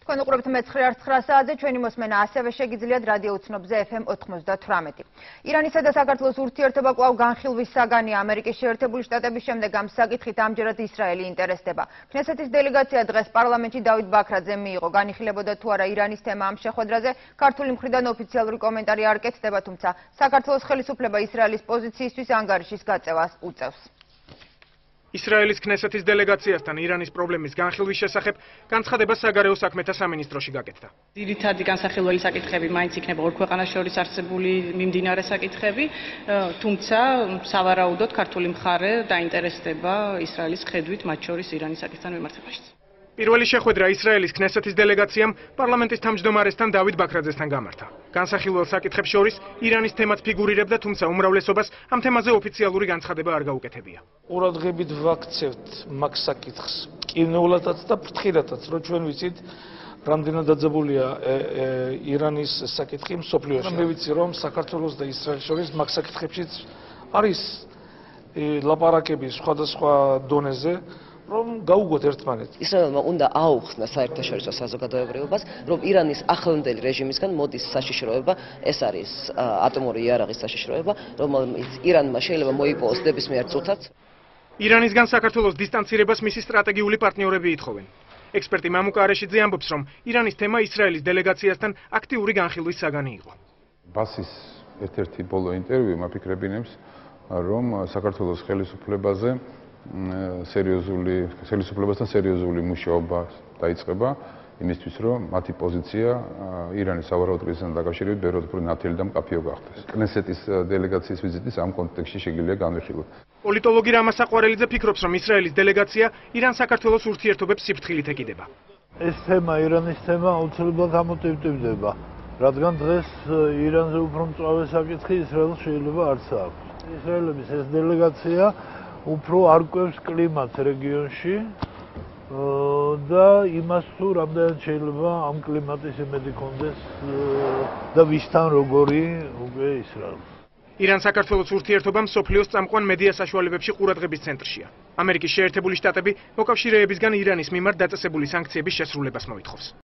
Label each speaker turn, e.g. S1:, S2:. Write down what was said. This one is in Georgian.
S1: Თქვენ უყურებთ მე-9 საათზე, ჩვენი მოსმენა ასევე შეგიძლიათ რადიო უცნობზე FM 98. ირანისა და საქართველოს ურთიერთობა კვლავ განხილვის საგანია ამერიკის შეერთებული შტატების შემდეგ ამ საკითხით ამჯერად ისრაელი ინტერესდება. ქნესეთის დელეგაცია დღეს პარლამენტში დავით ბაქრაძემ მიიღო. განიხილებოდა თუ არა ირანის თემა ამ შეხვედრაზე, ქართული მხრიდან ოფიციალური კომენტარი არ კეთდება, თუმცა საქართველოს ხელისუფლება ისრაელის პოზიციისთვის ანგარიშის გაწევას უწევს.
S2: ისრაელის ქნესეთის დელეგაციასთან ირანის პრობლემის განხილვის შესახებ განცხადება საგარეო საქმეთა სამინისტროში გაკეთდა.
S3: ძირითადი განსახილველი საკითხები მაინც იქნება ორ ქვეყანას შორის არსებული მიმდინარე საკითხები, თუმცა სავარაუდოდ ქართული მხარე დაინტერესდება ისრაელის ხედვით მათ შორის ირანის საკითხთან მიმართებაშიც.
S2: პირველი შეხვედრა ისრაელის ქნესეთის დელეგაციამ პარლამენტის თავმჯდომარესთან დავით ბაქრაძესთან გამართა. განსახილველ საკითხებს შორის ირანის თემაც ფიგურირებდა, თუმცა უმრავლესობას ამ თემაზე ოფიციალური განცხადება არ გაუკეთებია.
S4: ყურადღებით ვაქცევთ მაგ საკითხს კინოულადაც და ფრთხილადაც, რომ ჩვენ ვიცით, რამდენად დაძაბულია ირანის საკითხი მსოფლიოში. მე ვიცი, რომ საქართველოს და ისრაელის შორის მაგ საკითხებშიც არის ლაპარაკები სხვადასხვა დონეზე. რომ გაუგოთ ერთმანეთს.
S5: ისრაელმა უნდა აუხსნა საერთაშორისო საზოგადოებრივობას, რომ ირანის ახლანდელი რეჟიმისგან მოდის საშიშროება, ეს არის ატომური იარაღის საშიშროება, რომელიც ირანმა შეიძლება მოიპოვოს ნებისმიერ წუთაც.
S2: ირანისგან საქართველოს დისტანცირებას მისი სტრატეგიული პარტნიორები ითხოვენ. ექსპერტი მამუკა არეშიძე ამბობს, რომ ირანის თემა ისრაელის დელეგაციასთან აქტიური განხილვის საგანი იყო.
S6: ბასის ერთ-ერთი ბოლო ინტერვიუ მაფიქრებინებს, რომ საქართველოს ხელისუფლებაზე ხელისუფლებასთან სერიოზული მუშაობა დაიწყება იმისთვის, რომ მათი პოზიცია ირანის სავარაუდო კრიზისთან დაკავშირებით ბევრად უფრო ნათელი და მკაფიო გახდეს. ქნესეთის დელეგაციის ვიზიტის ამ კონტექსტში შეგვიძლია განვიხილოთ.
S2: პოლიტოლოგი რამაზ საყვარელიძე ფიქრობს, რომ ისრაელის დელეგაცია ირან-საქართველოს ურთიერთობებს სიფრთხილით ეკიდება.
S7: ეს თემა, ირანის თემა აუცილებლად ამოტივტივდება, რადგან დღეს ირანზე უფრო მწვავე საკითხი ისრაელს შეიძლება არც აქვს. ისრაელების ეს დელეგაცია უფრო არკვევს კლიმატს რეგიონში და იმას თუ რამდენად შეიძლება ამ კლიმატის იმედი კონდეს და ვისთან როგორი უკვე ისრაელს.
S2: ირან-საქართველოს ურთიერთობა მსოფლიოს წამყვან მედია საშუალებებში ყურადღების ცენტრშია. ამერიკის შეერთებული შტატები მოკავშირეებისგან ირანის მიმართ დაწესებული სანქციების შესრულებას მოითხოვს.